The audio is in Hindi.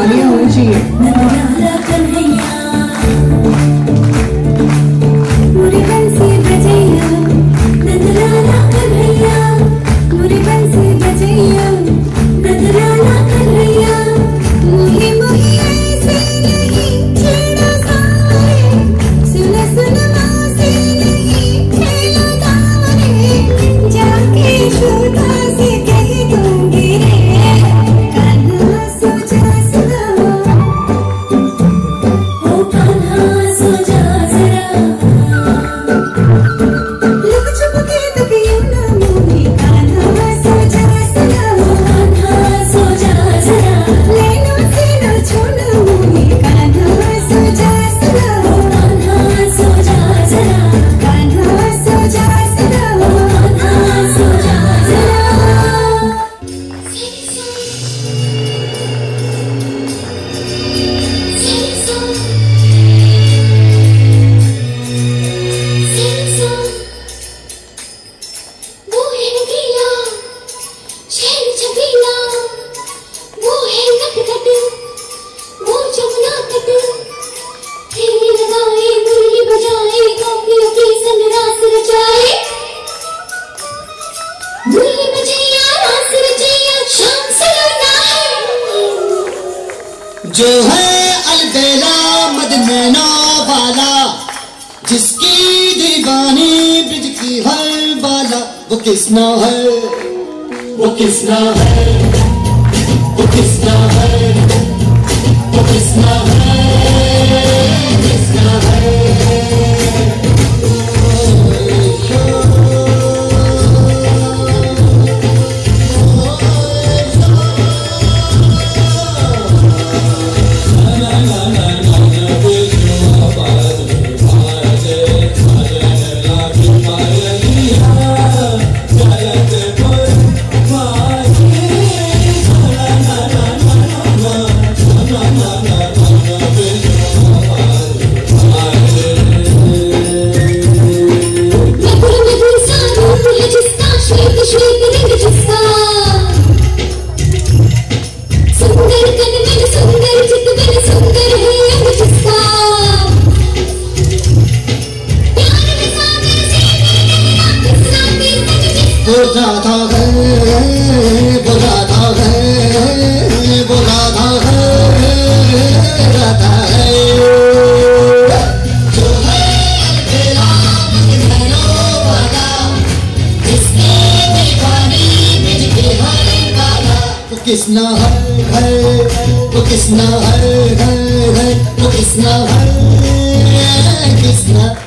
बढ़िया होनी चाहिए। जो है अलबेला मदनैना वाला, जिसकी दीवानी ब्रिज की हर बाला, वो कृष्णा है, वो कृष्णा है, वो कृष्णा है, वो कृष्णा है, कृष्णा है। वो राधा है, वो राधा है, वो राधा है, राधा है। जो है अलबेला मदनैना वाला, जिसकी दीवानी ब्रिज की हर बाला, वो कृष्णा है, वो कृष्णा है, वो कृष्णा है, कृष्णा।